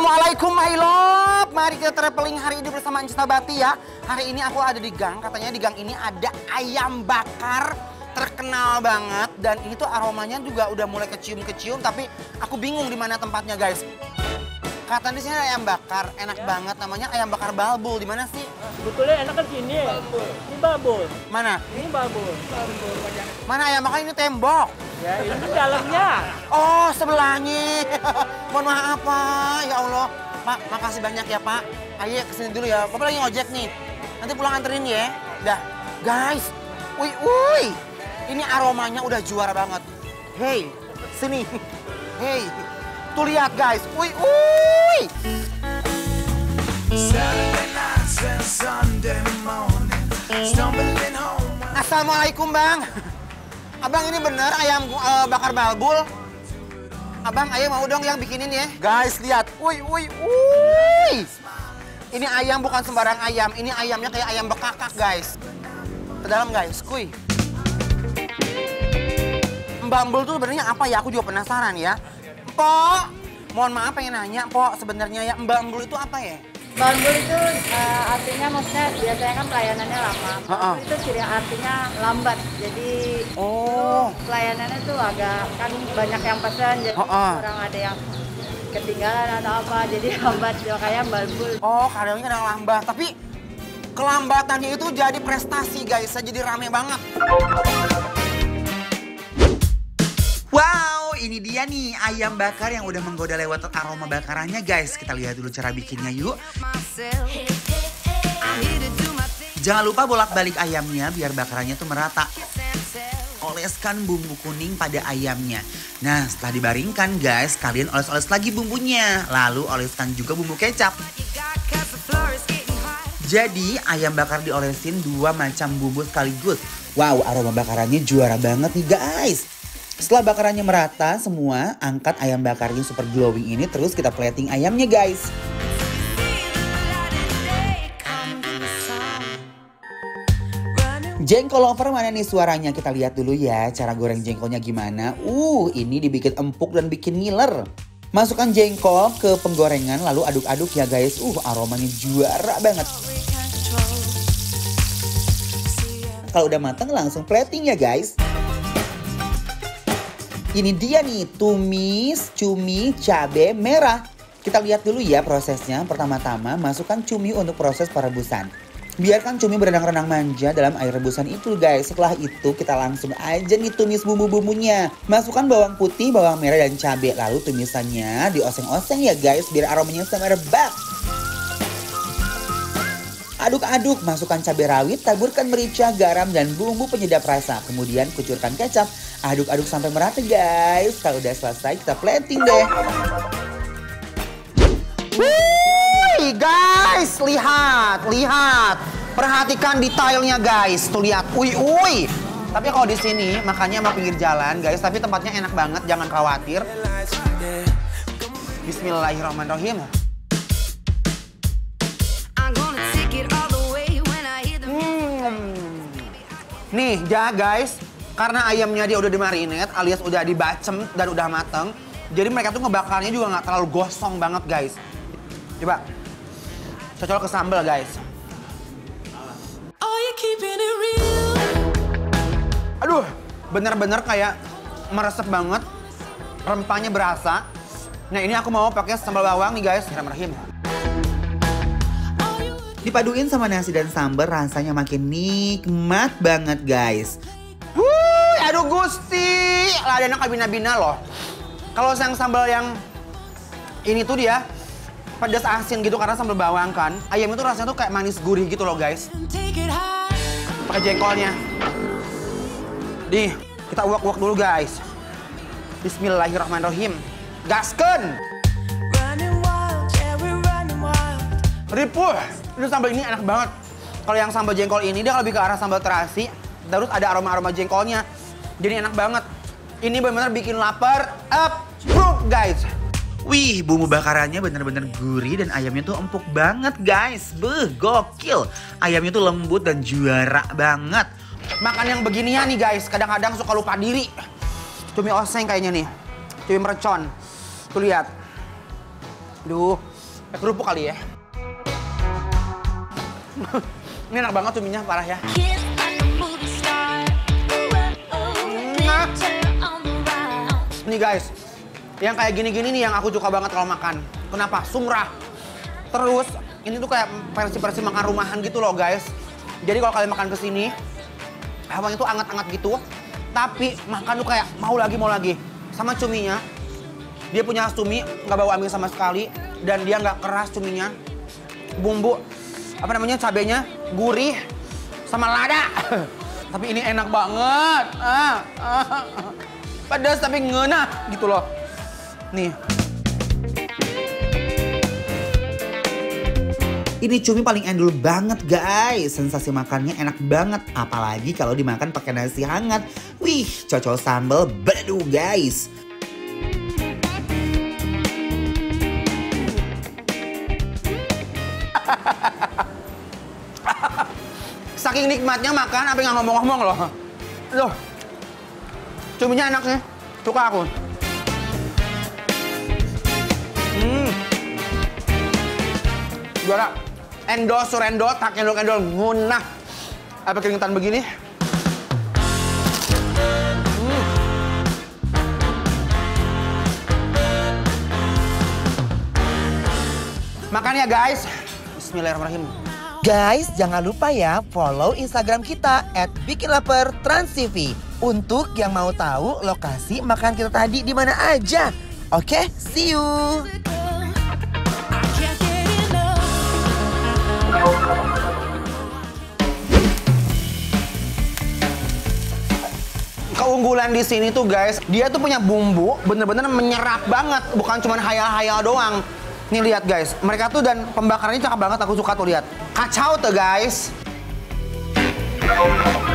Assalamualaikum my love. Mari kita traveling hari ini bersama Anjis Nabati ya. Hari ini aku ada di gang, katanya di gang ini ada ayam bakar terkenal banget. Dan ini tuh aromanya juga udah mulai kecium-kecium, tapi aku bingung di mana tempatnya guys. Katanya di sini ada ayam bakar, enak banget, namanya ayam bakar Balbul. Di mana sih? Sebetulnya enak kan sini. Balbul. Ini Balbul. Mana? Ini Balbul. Mana ayam bakar ini tembok? Ya ini dalamnya. Oh sebelahnya. Mohon maaf Pak, ya Allah. Pak, makasih banyak ya Pak. Ayo kesini dulu ya, Bapak lagi ngojek nih. Nanti pulang anterin ya. Dah, guys. Wih. Ini aromanya udah juara banget. Hey, sini. Hey, tuh lihat guys. Wih. Assalamualaikum Bang. Abang ini bener ayam bakar Balbul? Abang, ayo mau dong yang bikinin ya. Guys, lihat. Wih. Ini ayam bukan sembarang ayam. Ini ayamnya kayak ayam bekakak, guys. Ke dalam, guys. Kuy. Balbul tuh sebenarnya apa ya? Aku juga penasaran ya. Mpok, mohon maaf pengen nanya, Mpok. Sebenarnya ya, Balbul itu apa ya? Balbul itu artinya maksudnya biasanya kan pelayanannya lama. Balbul itu ciri artinya lambat. Jadi pelayanannya tuh agak kan banyak yang pesan jadi orang ada yang ketinggalan atau apa jadi lambat makanya balbul. Oh, kadang kadang lambat. Tapi kelambatannya itu jadi prestasi guys. Jadi rame banget. Wow, ini dia nih ayam bakar yang udah menggoda lewat aroma bakarannya guys. Kita lihat dulu cara bikinnya yuk. Jangan lupa bolak-balik ayamnya biar bakarannya tuh merata. Oleskan bumbu kuning pada ayamnya. Nah, setelah dibaringkan guys, kalian oles-oles lagi bumbunya. Lalu oleskan juga bumbu kecap. Jadi ayam bakar diolesin 2 macam bumbu sekaligus. Wow, aroma bakarannya juara banget nih guys. Setelah bakarannya merata semua, angkat ayam bakarnya super glowing ini terus kita plating ayamnya guys. Jengkol lover mana nih suaranya? Kita lihat dulu ya cara goreng jengkolnya gimana. Ini dibikin empuk dan bikin ngiler. Masukkan jengkol ke penggorengan lalu aduk-aduk ya guys. Aromanya juara banget. Kalau udah matang langsung plating ya guys. Ini dia nih tumis cumi cabai merah. Kita lihat dulu ya prosesnya. Pertama-tama masukkan cumi untuk proses perebusan. Biarkan cumi berenang-renang manja dalam air rebusan itu guys. Setelah itu kita langsung aja nih tumis bumbu-bumbunya. Masukkan bawang putih, bawang merah dan cabai. Lalu tumisannya dioseng-oseng ya guys biar aromanya merebak. Aduk-aduk, masukkan cabai rawit, taburkan merica, garam, dan bumbu penyedap rasa. Kemudian kucurkan kecap. Aduk-aduk sampai merata guys. Kalau udah selesai kita plating deh. Wih guys, lihat. Perhatikan detailnya guys. Tuh lihat, wih. Tapi kalau di sini makannya sama pinggir jalan guys. Tapi tempatnya enak banget, jangan khawatir. Bismillahirrahmanirrahim. Nih ya guys, karena ayamnya dia udah dimarinate alias udah dibacem dan udah mateng. Jadi mereka tuh ngebakarnya juga nggak terlalu gosong banget guys. Coba, cocok ke sambal guys. Aduh, bener-bener kayak meresep banget. Rempahnya berasa. Nah ini aku mau pakai sambal bawang nih guys. Bismillahirrahmanirrahim. Dipaduin sama nasi dan sambal rasanya makin nikmat banget guys. Aduh Gusti, lah ada kabina-bina loh. Kalau yang sambal yang ini tuh dia pedas asin gitu karena sambal bawang kan. Ayam itu rasanya tuh kayak manis gurih gitu loh guys. Pakai jengkolnya. Nih, kita uak-uak dulu guys. Bismillahirrahmanirrahim. Gasken. Ripuh. Ini sambal ini enak banget. Kalau yang sambal jengkol ini dia lebih ke arah sambal terasi. Terus ada aroma-aroma jengkolnya. Jadi enak banget. Ini benar-benar bikin lapar. Guys. Wih, bumbu bakarannya bener-bener gurih dan ayamnya tuh empuk banget guys. Gokil. Ayamnya tuh lembut dan juara banget. Makan yang beginian nih guys, kadang-kadang suka lupa diri. Cumi oseng kayaknya nih. Cumi mercon. Tuh lihat. Duh. Kerupuk kali ya. Ini enak banget cuminya, parah ya. Nih guys, yang kayak gini-gini nih yang aku suka banget kalau makan. Kenapa? Sumrah. Terus, ini tuh kayak versi-versi makan rumahan gitu loh guys. Jadi kalau kalian makan kesini, hawanya tuh anget-anget gitu. Tapi makan tuh kayak mau lagi. Sama cuminya, dia punya cumi, nggak bau amis sama sekali. Dan dia nggak keras cuminya. Bumbu, apa namanya, cabenya gurih sama lada. Tapi ini enak banget. Pedas tapi ngeunah gitu loh. Nih. Ini cumi paling endul banget guys. Sensasi makannya enak banget. Apalagi kalau dimakan pakai nasi hangat. Wih, cocol sambal bedu guys. Saking nikmatnya makan, apa nggak ngomong-ngomong loh. Loh, cuminya enak sih, suka aku. Juara, endol surendol, tak endol ngunah. Apa keringetan begini? Makan ya guys. Bismillahirrahmanirrahim. Guys, jangan lupa ya follow Instagram kita @bikinlapertransTV untuk yang mau tahu lokasi makan kita tadi di mana aja. Oke, see you. Keunggulan di sini tuh guys, dia tuh punya bumbu bener-bener menyerap banget, bukan cuma hayal-hayal doang. Nih lihat guys, mereka tuh dan pembakarannya cakep banget, aku suka tuh lihat. Kacau tuh guys.